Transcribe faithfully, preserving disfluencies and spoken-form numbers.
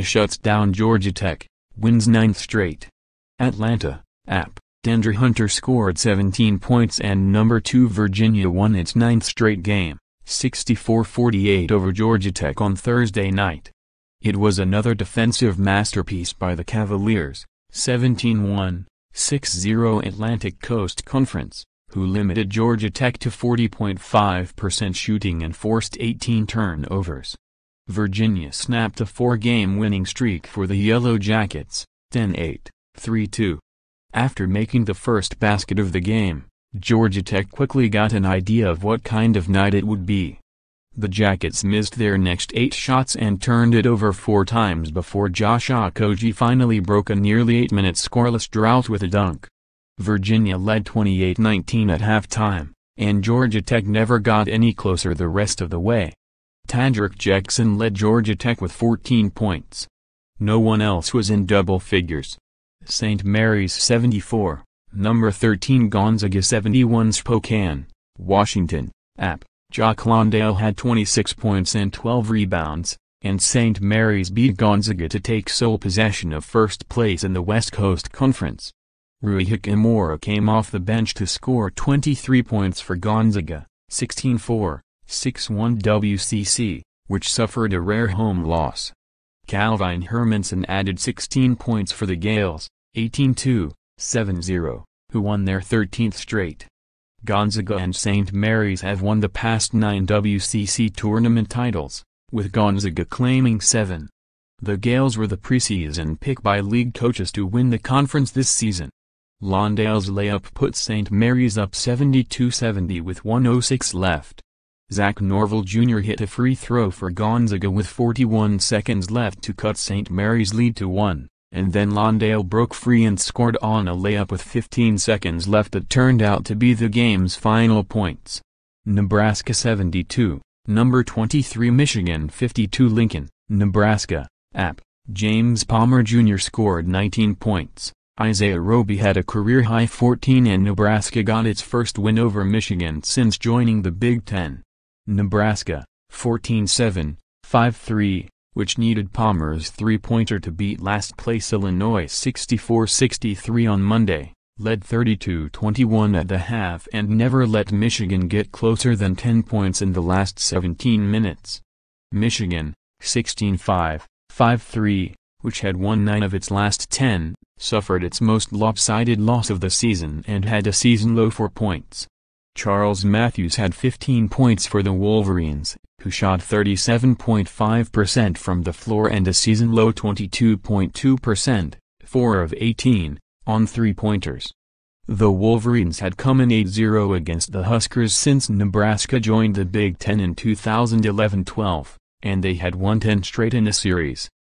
shuts down Georgia Tech, wins ninth straight. Atlanta, App. DeAndre Hunter scored seventeen points and number two Virginia won its ninth straight game, sixty-four forty-eight over Georgia Tech on Thursday night. It was another defensive masterpiece by the Cavaliers, seventeen one, six zero Atlantic Coast Conference, who limited Georgia Tech to forty point five percent shooting and forced eighteen turnovers. Virginia snapped a four-game winning streak for the Yellow Jackets, ten eight, three two. After making the first basket of the game, Georgia Tech quickly got an idea of what kind of night it would be. The Jackets missed their next eight shots and turned it over four times before Josh Okogie finally broke a nearly eight-minute scoreless drought with a dunk. Virginia led twenty-eight nineteen at halftime, and Georgia Tech never got any closer the rest of the way. Tadrick Jackson led Georgia Tech with fourteen points. No one else was in double figures. Saint Mary's seventy-four, number thirteen Gonzaga seventy-one Spokane, Washington, App. Jock Londale had twenty-six points and twelve rebounds, and Saint Mary's beat Gonzaga to take sole possession of first place in the West Coast Conference. Rui Hachimura came off the bench to score twenty-three points for Gonzaga, sixteen four, six one W C C, which suffered a rare home loss. Calvin Hermanson added sixteen points for the Gales, eighteen two, seven zero, who won their thirteenth straight. Gonzaga and Saint Mary's have won the past nine W C C tournament titles, with Gonzaga claiming seven. The Gales were the preseason pick by league coaches to win the conference this season. Londale's layup put Saint Mary's up seventy-two seventy with one oh six left. Zach Norville Junior hit a free throw for Gonzaga with forty-one seconds left to cut Saint Mary's lead to one, and then Londale broke free and scored on a layup with fifteen seconds left that turned out to be the game's final points. Nebraska seventy-two, number twenty-three Michigan fifty-two Lincoln, Nebraska, App. James Palmer Junior scored nineteen points. Isaiah Roby had a career-high fourteen and Nebraska got its first win over Michigan since joining the Big Ten. Nebraska, fourteen seven, five three, which needed Palmer's three-pointer to beat last-place Illinois sixty-four sixty-three on Monday, led thirty-two twenty-one at the half and never let Michigan get closer than ten points in the last seventeen minutes. Michigan, sixteen five, five three, which had won nine of its last ten, suffered its most lopsided loss of the season and had a season-low four points. Charles Matthews had fifteen points for the Wolverines, who shot thirty-seven point five percent from the floor and a season-low twenty-two point two percent, four of eighteen, on three-pointers. The Wolverines had come in eight zero against the Huskers since Nebraska joined the Big Ten in two thousand eleven twelve, and they had won ten straight in the series.